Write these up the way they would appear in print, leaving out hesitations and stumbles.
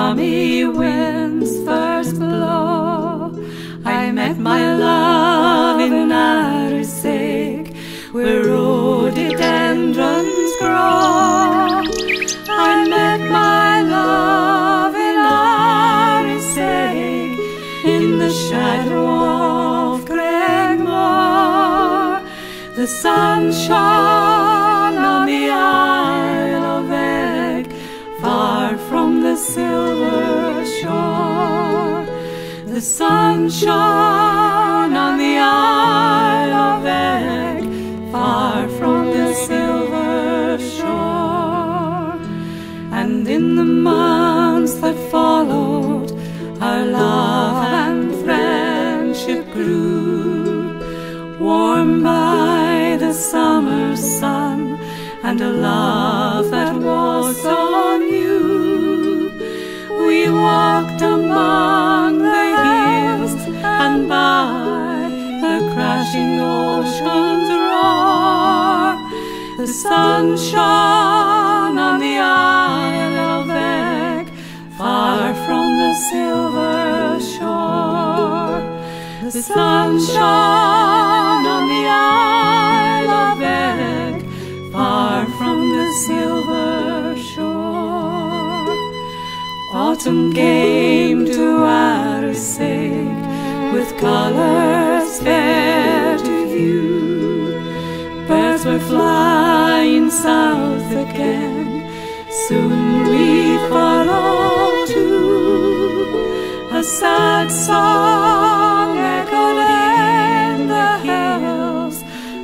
balmy winds first blow. I met my love in Arisiag, where rhododendrons grow. I met my love in Arisiag, in the shadow of Cragmore. The sun shone on the Isle of Eigg, far from the silver shore. The sun shone on the Isle of Eigg, far from the silver shore. And in the months that followed, our love and friendship grew, warmed by the summer sun, and a love that was so new. We walked among the hills and by the crashing ocean's roar. The sun shone on the Isle of Eigg, far from the silver shore. The sun shone on the Isle of Eigg, far from the silver shore. Autumn came to Arisiag, with colours fair to view. Birds were flying south again, soon we follow too. A sad song echoed in the hills,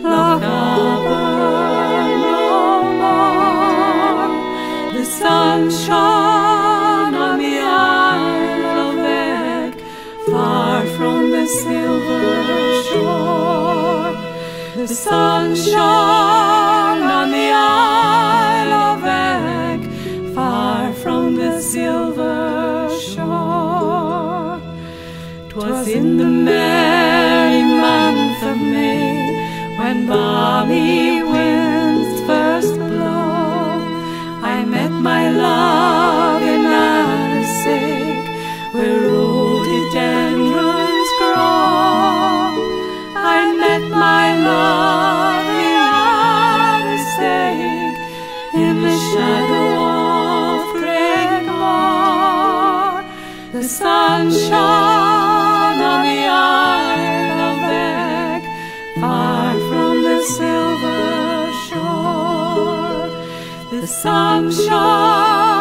Lochaber no more. The sun shone on the Isle of Eigg, far from the silver shore. The sun shone on the Isle of Eigg, far from the silver shore. 'Twas in the merry month of May, when balmy winds first blow, I met my love in Arisiag, where rhododendrons grow. I met my love in Arisiag, in the shadow of Cragmore. The sun shone on the Isle of Eigg, far from the silver shore. The sun shone